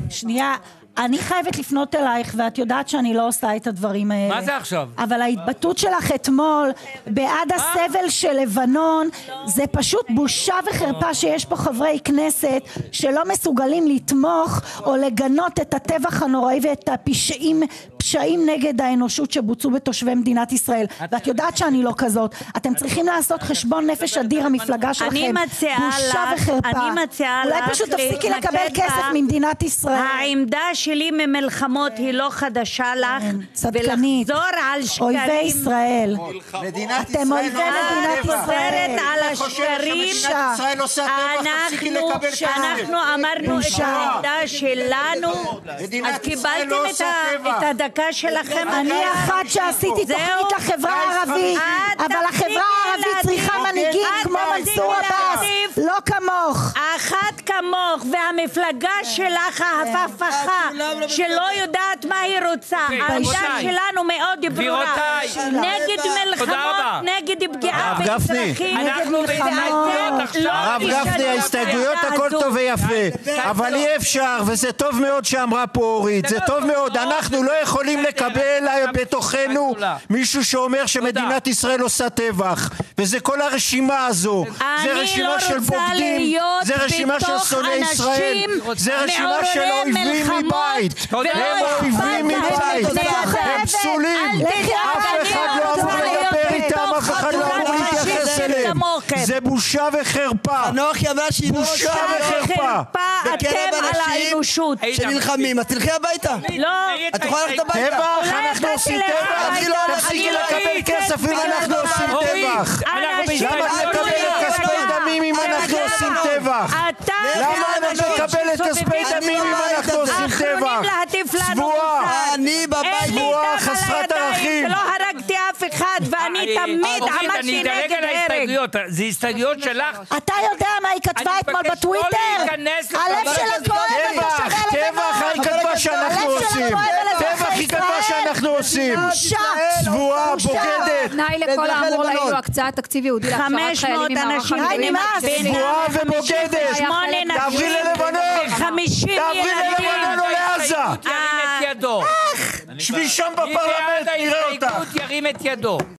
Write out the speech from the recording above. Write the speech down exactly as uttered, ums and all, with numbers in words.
שנייה, אני חייבת לפנות אלייך, ואת יודעת שאני לא עושה את הדברים האלה. מה זה עכשיו? אבל ההתבטאות שלך אתמול, בעד הסבל של לבנון, זה פשוט בושה וחרפה שיש פה חברי כנסת שלא מסוגלים לתמוך או לגנות את הטבח הנוראי ואת הפשעים, פשעים נגד האנושות שבוצעו בתושבי מדינת ישראל. ואת יודעת שאני לא כזאת. אתם צריכים לעשות חשבון נפש אדיר, המפלגה שלכם. אני מציעה בושה וחרפה. אני מציעה אולי פשוט תפסיקי לקבל כסף ממדינת ישראל. העמדה שלי ממלחמות היא לא חדשה לך, צדקנית. ולחזור על שקרים. אויבי ישראל. אתם אויבי מדינת ישראל. על השקרים. אנחנו אמרנו את העמדה שלנו, אז קיבלתם את הדקה שלכם. אני אחת שעשיתי תוכנית לחברה הערבית, אבל החברה הערבית צריכה מנהיגים כמו מנסור עבאס, לא כמוך. אחת כמוך והמפלגה שלך ההפכפכה שלא יודעת מה היא רוצה. העמדה שלנו מאוד ברורה, נגד מלחמות, נגד פגיעה באזרחים, נגד מלחמות. הרב גפני, ההסתייגויות הכל טוב ויפה, אבל אי אפשר, וזה טוב מאוד שאמרה פה אורית, זה טוב מאוד, אנחנו לא יכולים לקבל בתוכנו מישהו שאומר שמדינת ישראל עושה טבח, וזה כל הרשימה הזו, זה רשימה של בוגדים, זה רשימה של שונאי ישראל, זה רשימה של אויבים מבית, הם אויבים מבית, הם פסולים, אף אחד לא אמור לדבר איתם, אף אחד לא אמור להתייחס אליהם, זה בושה וחרפה, בושה וחרפה. אתם על האנושות שנלחמים, אז תלכי הביתה. לא, את יכולה ללכת הביתה. טבח, אנחנו עושים טבח, תפסיקי לקבל כסף אם אנחנו עושים טבח. למה את מקבלת כספי דמים אם אנחנו עושים טבח? למה את מקבלת כספי דמים אם אנחנו עושים טבח? צבועה, צבועה, חסרת ערכים. לא הרגתי אף אחד ואני תמיד עמדתי נגד הרג. זה הסתייגויות שלך. אתה יודע מה היא כתבה אתמול בטוויטר? הלב שלה כואב על תושבי לבנון. טבח היא כתבה שאנחנו עושים. טבח היא כתבה שאנחנו עושים. צבועה, בוגדת. תנאי לכל האמור לעיל הקצאת תקציב יהודי להכשרת חיילים ממערך המילואים. צבועה ובוגדת. תעברי ללבנון. תעברי ללבנון או לעזה. ירים את ידו. שבי שם בפרלמנט, נראה אותך. ירים את ידו.